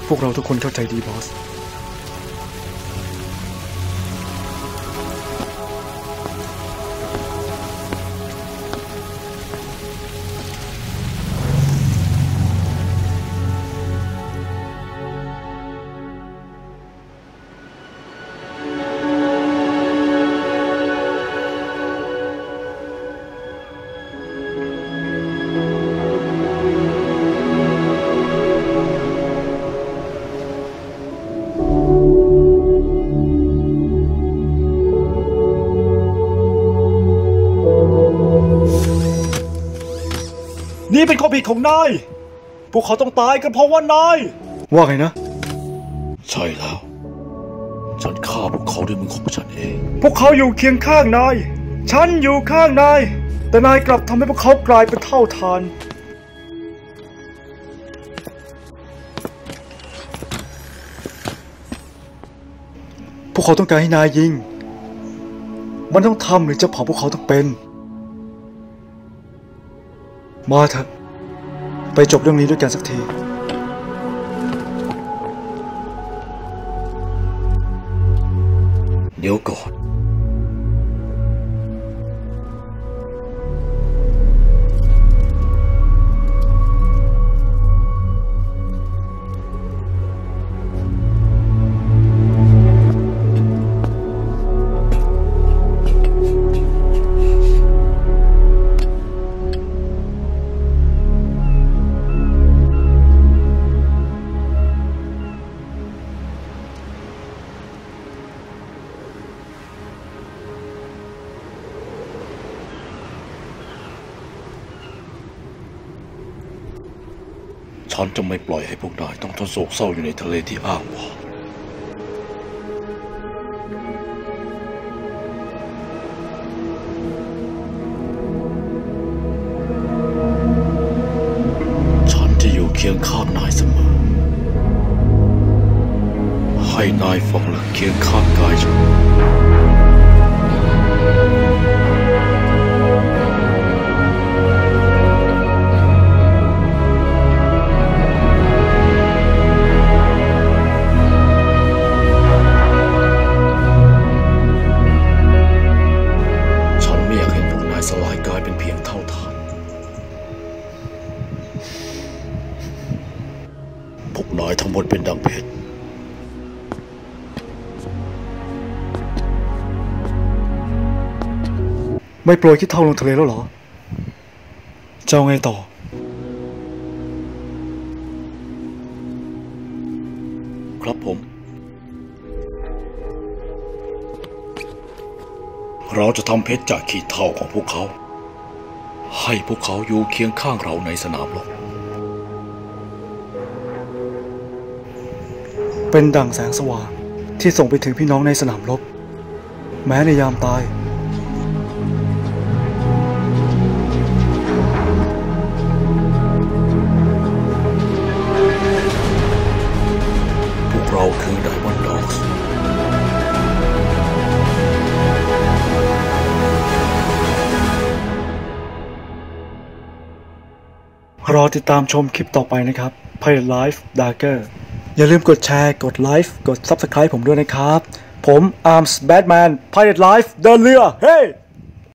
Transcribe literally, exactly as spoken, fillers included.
พวกเราทุกคนเข้าใจดีบอสนี่เป็นความผิดของนายพวกเขาต้องตายกันเพราะว่านายว่าไงนะใช่แล้วฉันฆ่าพวกเขาด้วยมือของฉันเองพวกเขาอยู่เคียงข้างนายฉันอยู่ข้างนายแต่นายกลับทำให้พวกเขากลายเป็นเท่าทานพวกเขาต้องการให้นายยิงมันต้องทำหรือจะเผาพวกเขาต้องเป็นมาเถอะไปจบเรื่องนี้ด้วยกันสักทีเดี๋ยวก่อนฉันจะไม่ปล่อยให้พวกนายต้องทนโศกเศร้าอยู่ในทะเลที่อ้างว้างฉันจะอยู่เคียงข้างนายเสมอให้นายฝังหลักเคียงข้างกายฉันสลายกลายเป็นเพียงเท่าฐานพวกนายทั้งหมดเป็นดังเพชรไม่โปรยขี้เถ้าลงทะเลแล้วเหรอจะเอาไงต่อครับผมเราจะทำเพชรจากขี้เถ้าของพวกเขาให้พวกเขาอยู่เคียงข้างเราในสนามรบเป็นดั่งแสงสว่างที่ส่งไปถึงพี่น้องในสนามรบแม้ในยามตายพวกเราคือไดมอนด์ด็อกส์รอติดตามชมคลิปต่อไปนะครับ Pirate Life Dagger อย่าลืมกดแชร์กดไลค์กด ซับสไครบ์ ผมด้วยนะครับผม อาร์มส์ แบทแมน Pirate Life เดินเรือเฮ้